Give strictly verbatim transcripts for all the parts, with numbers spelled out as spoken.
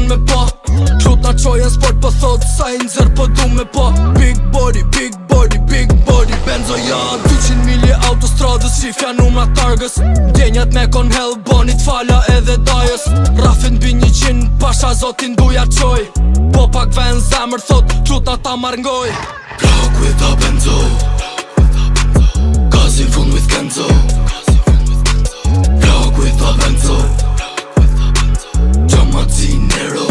don me pa. Klut na qojen sport po thot sa i nxer po du me pa. Big body, big body, big body Benzo ja dyqin milje autostradës shifja numra targës. Djenjat me kon hell bonit fala edhe dajës. Rafin bi një qin pasha zotin duja qoj. Po pak ven zemër thot klut na ta marngoj. Plug with a Benzo, Causing fun with Kenzo. Plug with a Benzo, 𝗙𝗧𝗜𝗍𝗍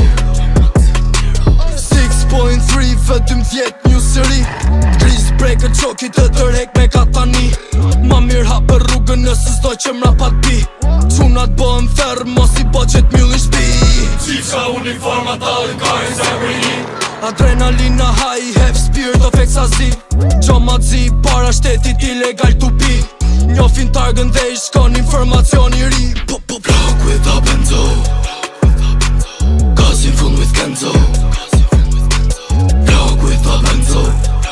six point three vetëm dhjet një seri. Gris breaker qoki të tërhek me ka tani. Ma mirë hapë rrugën nëse s'doj që mra pat bi. Qunat bëhen ferë mos i bo që t'mjullin shpi. Qifqa uniforma talë kajnë zemëri. Adrenalina high, have spirit of 𝗘𝗡𝗥𝗍𝗄. 𝗙𝗧𝗜𝗍 para shtetit ilegal tupi. Njofin targën dhe i shkon informacion i ri. Plug with a Benzo, Causing fun with Kenzo. Plug with a Benzo,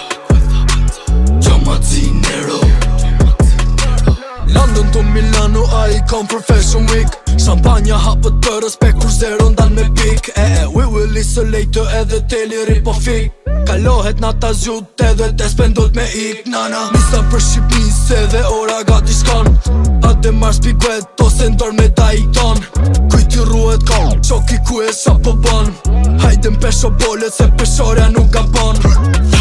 𝗙𝗧𝗜𝗍𝗍 London to Milano, I come for fashion week. Shampanja hapët për respekt kur zero ndan me pik. E e, we will isolate të edhe teliri po fik. Kalohet nata zhut edhe te spendot me ik nana. Nisa për Shqipni se dhe ora gati shkon. Ate marrë spikuet ose ndor me da i ton. Kujti ruhet ka qoki ku e qa po bon. Hajde m'pesho bolet se peshorja nuk ga bon.